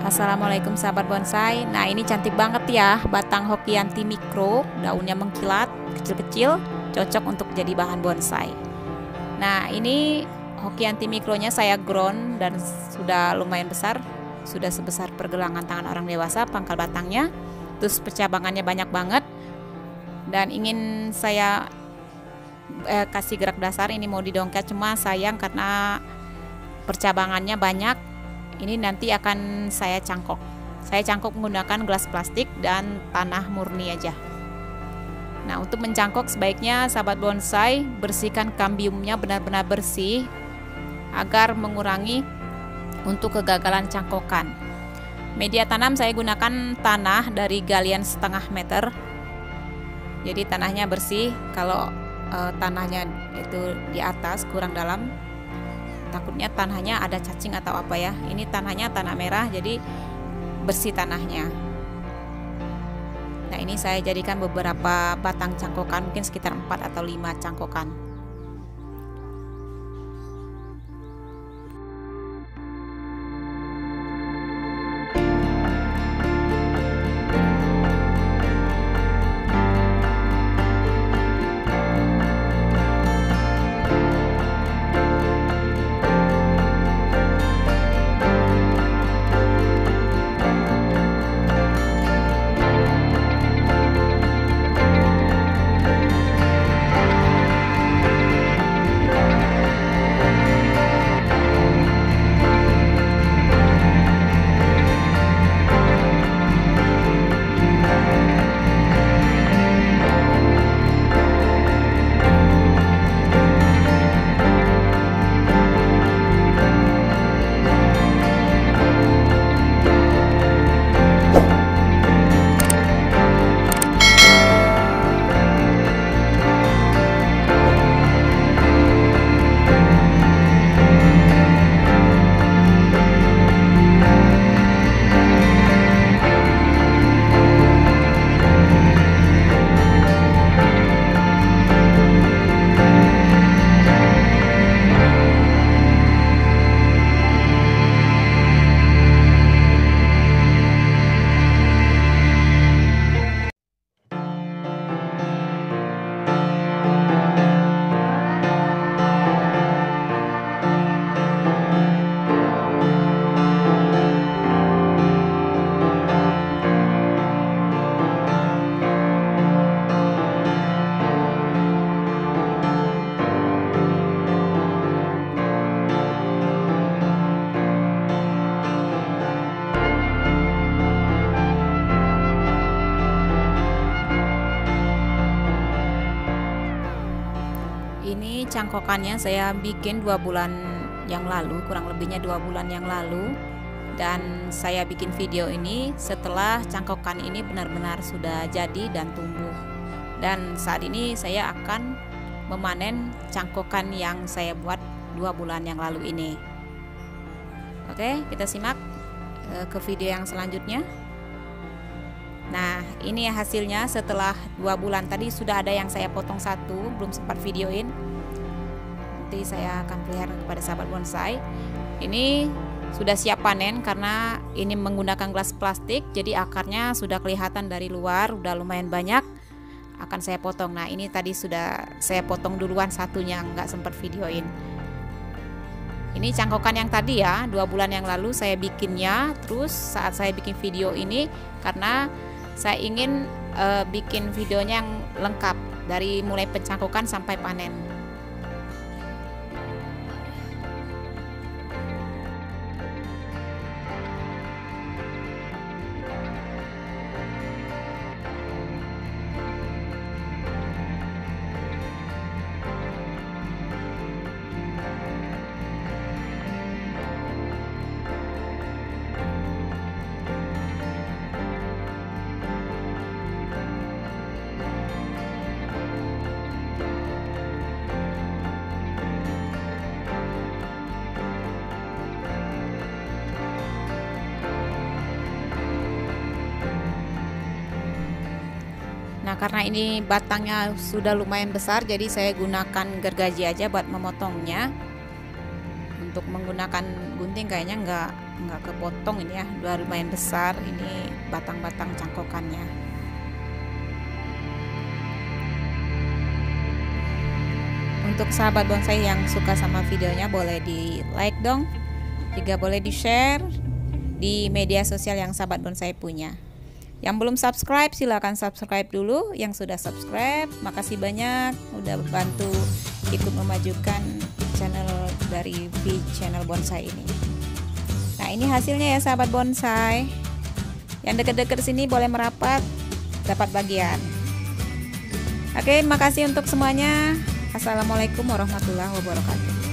Assalamualaikum sahabat bonsai. Nah, ini cantik banget ya, batang Hokianti Mikro, daunnya mengkilat, kecil-kecil, cocok untuk jadi bahan bonsai. Nah, ini Hokianti Mikronya saya ground dan sudah lumayan besar, sudah sebesar pergelangan tangan orang dewasa pangkal batangnya. Terus percabangannya banyak banget. Dan ingin saya kasih gerak dasar, ini mau didongket, cuma sayang karena percabangannya banyak. Ini nanti akan saya cangkok. Saya cangkok menggunakan gelas plastik dan tanah murni aja. Nah, untuk mencangkok sebaiknya sahabat bonsai bersihkan kambiumnya benar-benar bersih agar mengurangi untuk kegagalan cangkokan. Media tanam saya gunakan tanah dari galian 1/2 meter. Jadi tanahnya bersih. Kalau tanahnya itu di atas kurang dalam, takutnya tanahnya ada cacing atau apa ya. Ini tanahnya tanah merah, jadi bersih tanahnya. Nah, ini saya jadikan beberapa batang cangkokan, mungkin sekitar 4 atau 5 cangkokan. Ini cangkokannya saya bikin 2 bulan yang lalu, kurang lebihnya 2 bulan yang lalu. Dan saya bikin video ini setelah cangkokan ini benar-benar sudah jadi dan tumbuh. Dan saat ini saya akan memanen cangkokan yang saya buat 2 bulan yang lalu ini. Oke, kita simak ke video yang selanjutnya. Nah, ini hasilnya setelah 2 bulan. Tadi sudah ada yang saya potong satu, belum sempat videoin. Nanti saya akan pelihara kepada sahabat bonsai. Ini sudah siap panen karena ini menggunakan gelas plastik, jadi akarnya sudah kelihatan dari luar, udah lumayan banyak. Akan saya potong. Nah, ini tadi sudah saya potong duluan satunya, nggak sempat videoin. Ini cangkokan yang tadi ya, 2 bulan yang lalu saya bikinnya. Terus saat saya bikin video ini karena saya ingin bikin videonya yang lengkap dari mulai pencangkokan sampai panen. Nah, karena ini batangnya sudah lumayan besar, jadi saya gunakan gergaji aja buat memotongnya. untuk menggunakan gunting kayaknya nggak kepotong ini ya, udah lumayan besar ini batang-batang cangkokannya. Untuk sahabat bonsai yang suka sama videonya boleh di like dong, juga boleh di share di media sosial yang sahabat bonsai punya. Yang belum subscribe silahkan subscribe dulu. Yang sudah subscribe makasih banyak udah bantu ikut memajukan channel dari channel bonsai ini. Nah ini hasilnya ya sahabat bonsai. Yang deket-deket sini boleh merapat dapat bagian. Oke, makasih untuk semuanya. Assalamualaikum warahmatullahi wabarakatuh.